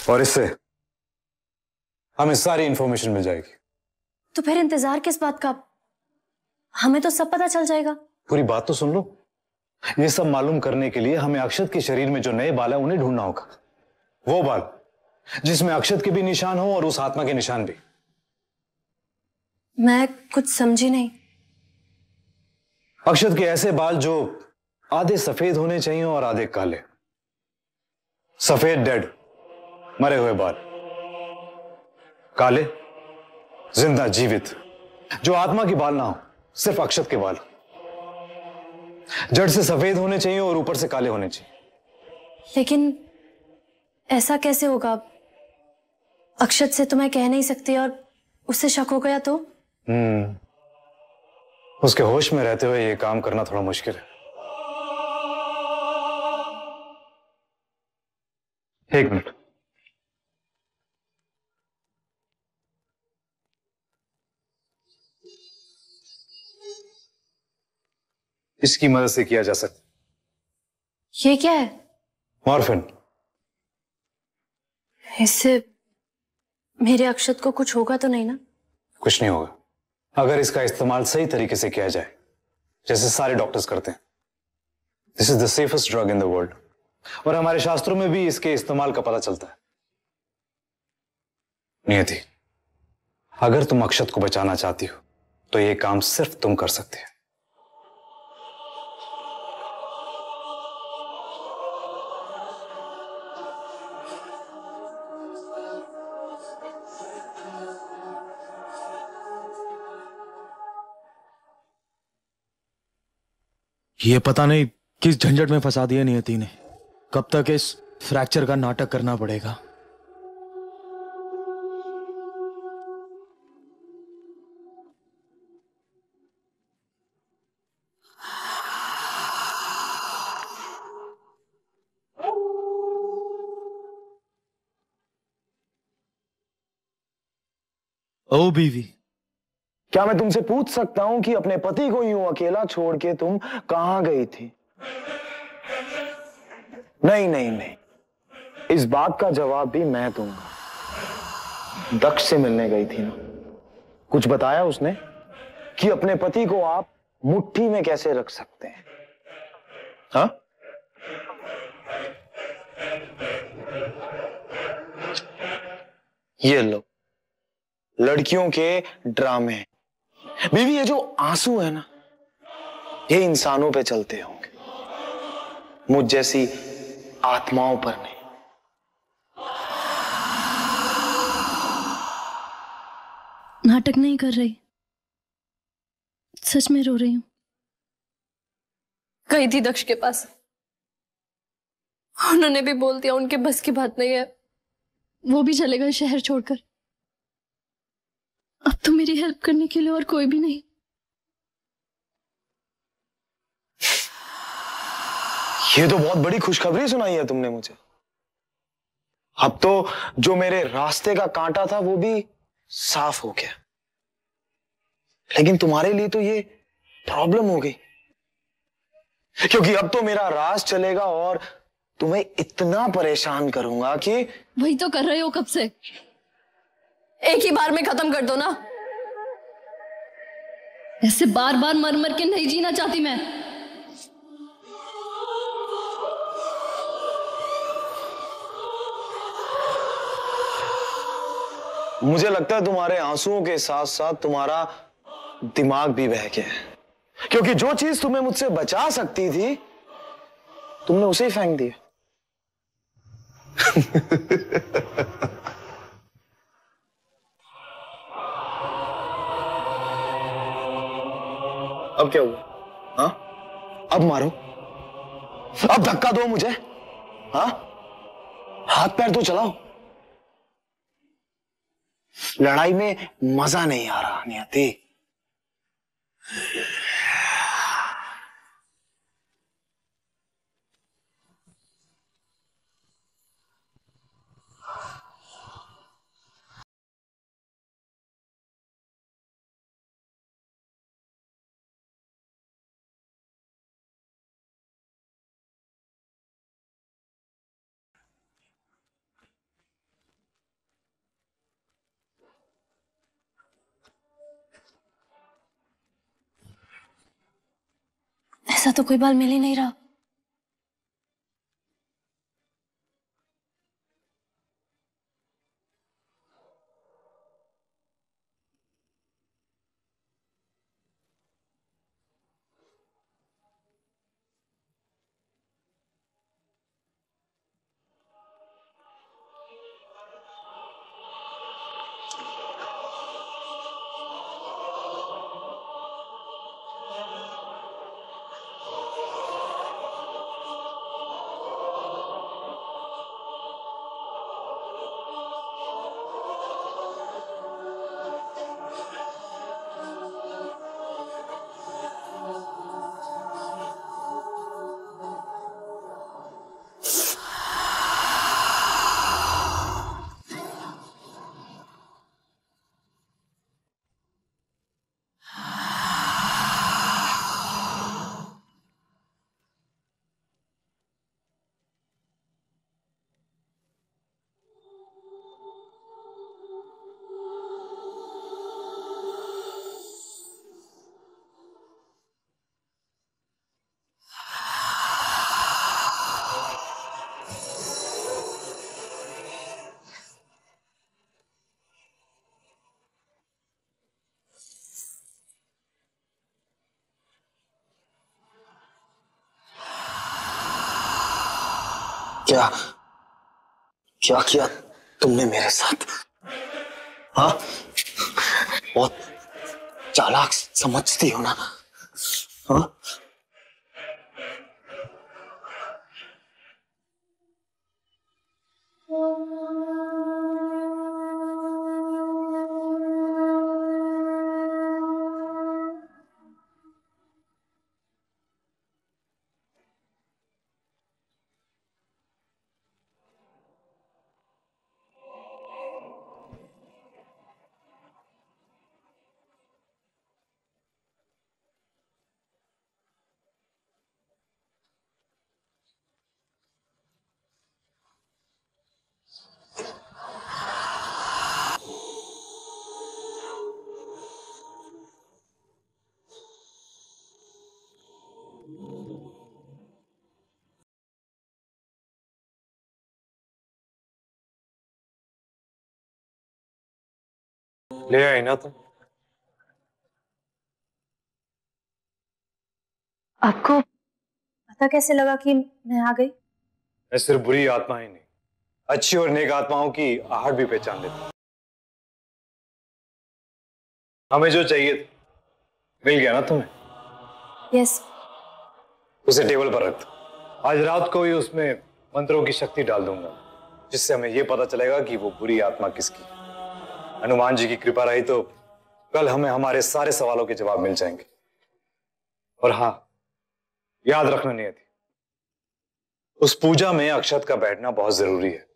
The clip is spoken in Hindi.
और इससे हमें सारी इंफॉर्मेशन मिल जाएगी। तो फिर इंतजार किस बात का? हमें तो सब पता चल जाएगा। पूरी बात तो सुन लो। ये सब मालूम करने के लिए हमें अक्षत के शरीर में जो नए बाल है उन्हें ढूंढना होगा। वो बाल जिसमें अक्षत के भी निशान हो और उस आत्मा के निशान भी। मैं कुछ समझी नहीं। अक्षत के ऐसे बाल जो आधे सफेद होने चाहिए और आधे काले। सफेद डेड, मरे हुए बाल। काले जिंदा जीवित, जो आत्मा के बाल ना हो, सिर्फ अक्षत के बाल। जड़ से सफेद होने चाहिए और ऊपर से काले होने चाहिए। लेकिन ऐसा कैसे होगा? अक्षत से तो मैं कह नहीं सकती, और उससे शक हो गया तो? उसके होश में रहते हुए यह काम करना थोड़ा मुश्किल है। एक मिनट। इसकी मदद से किया जा सकता। ये क्या है? मॉर्फिन। इससे मेरे अक्षत को कुछ होगा तो नहीं ना? कुछ नहीं होगा अगर इसका इस्तेमाल सही तरीके से किया जाए, जैसे सारे डॉक्टर्स करते हैं। This is the safest drug in the world, और हमारे शास्त्रों में भी इसके इस्तेमाल का पता चलता है। नियति, अगर तुम अक्षत को बचाना चाहती हो तो यह काम सिर्फ तुम कर सकते हो। ये पता नहीं किस झंझट में फंसा दिया नियति ने। कब तक इस फ्रैक्चर का नाटक करना पड़ेगा? ओ बीवी, क्या मैं तुमसे पूछ सकता हूं कि अपने पति को यूं अकेला छोड़ के तुम कहां गई थी? नहीं नहीं नहीं, इस बात का जवाब भी मैं दूंगा। दक्ष से मिलने गई थी ना? कुछ बताया उसने कि अपने पति को आप मुट्ठी में कैसे रख सकते हैं? हाँ? ये लो, लड़कियों के ड्रामे। बीवी, ये जो आंसू है ना, ये इंसानों पे चलते होंगे, मुझ जैसी आत्माओं पर नहीं। नाटक नहीं कर रही, सच में रो रही हूं। गई थी दक्ष के पास, उन्होंने भी बोल दिया उनके बस की बात नहीं है, वो भी चले गए शहर छोड़कर। अब तो मेरी हेल्प करने के लिए और कोई भी नहीं। ये तो बहुत बड़ी खुशखबरी सुनाई है तुमने मुझे। अब तो जो मेरे रास्ते का कांटा था वो भी साफ हो गया। लेकिन तुम्हारे लिए तो ये प्रॉब्लम हो गई, क्योंकि अब तो मेरा राज चलेगा और तुम्हें इतना परेशान करूंगा कि। वही तो कर रहे हो कब से, एक ही बार में खत्म कर दो ना। ऐसे बार बार मर मर के नहीं जीना चाहती मैं। मुझे लगता है तुम्हारे आंसुओं के साथ साथ तुम्हारा दिमाग भी बह गया है, क्योंकि जो चीज तुम्हें मुझसे बचा सकती थी तुमने उसे ही फेंक दिया। अब क्या हुआ? हाँ, अब मारो, अब धक्का दो मुझे। हाँ, हाथ पैर तो चलाओ। लड़ाई में मजा नहीं आ रहा नियति। ऐसा तो कोई बाल मिल ही नहीं रहा। क्या क्या किया तुमने मेरे साथ? हाँ, बहुत चालाक समझती हो ना? हाँ, ले आई ना तुम? आपको पता कैसे लगा कि मैं आ गई? मैं सिर्फ बुरी आत्मा ही नहीं, अच्छी और नेक आत्माओं की आहट भी पहचान लेता हूं। हमें जो चाहिए था मिल गया ना तुम्हें? यस। उसे टेबल पर रख दो। आज रात को ही उसमें मंत्रों की शक्ति डाल दूंगा, जिससे हमें यह पता चलेगा कि वो बुरी आत्मा किसकी। हनुमान जी की कृपा रही तो कल हमें हमारे सारे सवालों के जवाब मिल जाएंगे। और हाँ, याद रखना नियति, उस पूजा में अक्षत का बैठना बहुत जरूरी है।